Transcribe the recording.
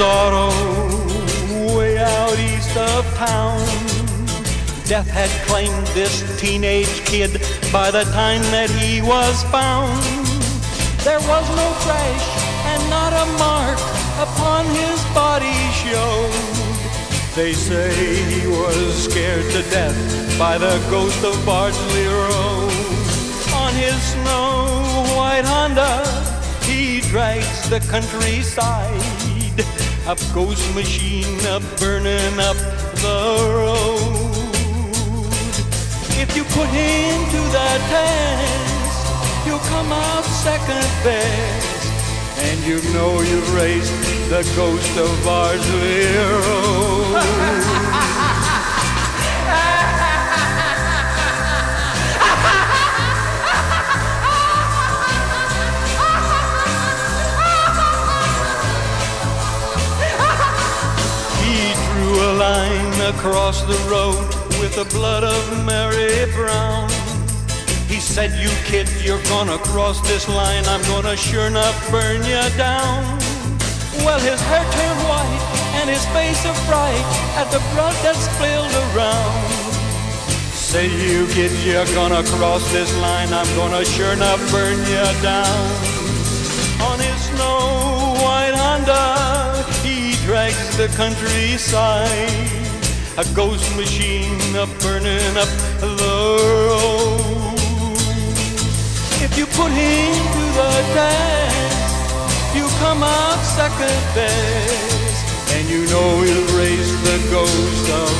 auto way out east of town. Death had claimed this teenage kid by the time that he was found. There was no crash and not a mark upon his body showed. They say he was scared to death by the ghost of Bardsley Road. On his snow-white Honda, he drags the countryside, a ghost machine burning up the road. If you put him to the test, you'll come out second best, and you know you've raised the ghost of Bardsley Road. He drew a line across the road with the blood of Mary Brown. He said, you kid, you're gonna cross this line, I'm gonna sure enough burn you down. Well, his hair turned white and his face of fright at the blood that spilled around. Say, you kid, you're gonna cross this line, I'm gonna sure enough burn you down. On his snow-white Honda, he drags the countryside, a ghost machine burning up the road. If you put him to the test, you come out second best, and you know he'll raise the ghost of